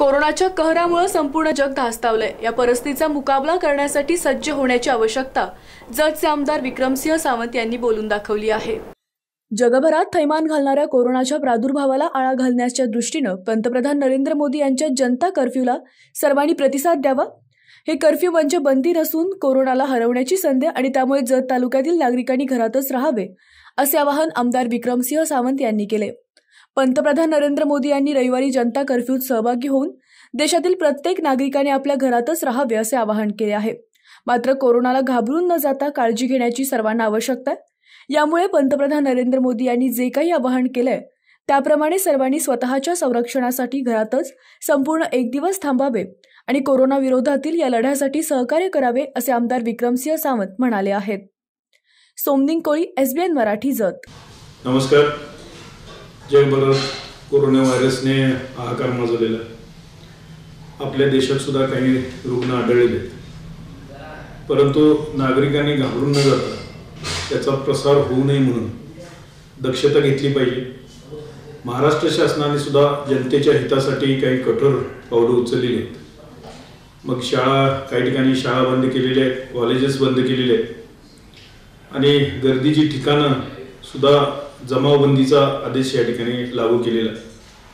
कोरोनाच्या कहरामुळे संपूर्ण जग धास्तावलंय। या परिस्थितीचा मुकाबला करण्यासाठी सज्ज होण्याची आवश्यकता जतचे आमदार विक्रमसिंह सावंत यांनी बोलून दाखवली आहे। जगभरात थैमान घालणाऱ्या कोरोनाच्या प्रादुर्भावाला आळा घालण्याच्या दृष्टीने पंतप्रधान नरेंद्र मोदी यांच्या जनता कर्फ्यूला सर्वांनी प्रतिसाद द्यावा। हे कर्फ्यू म्हणजे बंदी नसून कोरोनाला हरवण्याची संधी आणि त्यामुळे जत तालुक्यातील नागरिकांनी घरातच राहावे असे आवाहन आमदार विक्रमसिंह सावंत यांनी केले। पंतप्रधान नरेंद्र मोदी यांनी रविवारी जनता कर्फ्यूत सहभागी होऊन देशातील प्रत्येक नागरिकाने आपल्या घरातच राहावे असे आवाहन केले आहे। मात्र कोरोनाला घाबरून न जाता काळजी घेण्याची सर्वांना आवश्यकता आहे। यामुळे पंतप्रधान नरेंद्र मोदी यांनी जे काही आवाहन केले त्याप्रमाणे सर्वांनी स्वतःच्या संरक्षणासाठी घरातच संपूर्ण एक दिवस थांबावे आणि कोरोना विरोधातील या लढ्यासाठी सहकार्य करावे असे आमदार विक्रमसिंह सावंत म्हणाले आहेत। सोमनिंग कोळी, SBN मराठी, जत। नमस्कार। जगभरात कोरोना व्हायरसने हाहाकार माजवलेला, आपल्या देशात सुद्धा काही रुग्ण आढळले, परंतु नागरिकांनी घाबरून न जाता त्याचा प्रसार होऊ नये म्हणून दक्षता घेतली पाहिजे। महाराष्ट्र शासनाने सुद्धा जनतेच्या हितासाठी काही कठोर पावले उचललेली आहेत। मग काही ठिकाणी शाळा बंद केलेल्या आहेत, कॉलेजेस बंद केलेले आहेत आणि गर्दीची ठिकाणं सुद्धा जमावबंदीचा आदेश या ठिकाणी लागू केलेला आहे।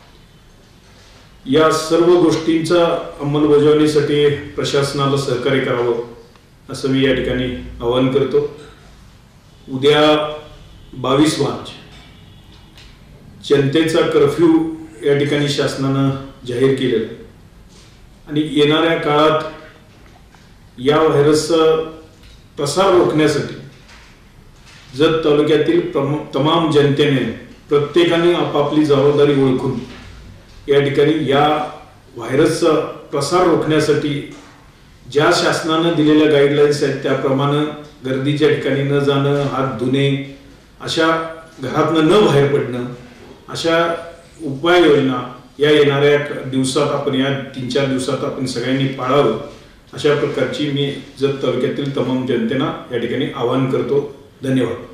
या सर्व गोष्टींचा अंमलबजावणीसाठी प्रशासनाला सहकार्य करावं असं मी या ठिकाणी आवाहन करतो। उद्या 22 मार्च जनतेचा कर्फ्यू या ठिकाणी शासनाने जाहीर केलेला आहे आणि येणाऱ्या काळात या व्हायरसचा प्रसार रोखण्यासाठी जत तालुक्यातील तमाम जनतेने प्रत्येकाने आपापली जबाबदारी ओळखून या ठिकाणी या व्हायरसचा प्रसार रोखण्यासाठी ज्या शासनाने दिलेल्या गाईडलाईन्स आहेत त्याप्रमाणे गर्दीच्या ठिकाणी न जाणं, हात धुणे, अशा घरातनं न बाहेर पडणं, अशा उपाययोजना या येणाऱ्या दिवसात आपण या 3-4 दिवसात आपण सगळ्यांनी पाळावं अशा प्रकारची मी जत तालुक्यातील तमाम जनतेला या ठिकाणी आवाहन करतो। धन्यवाद।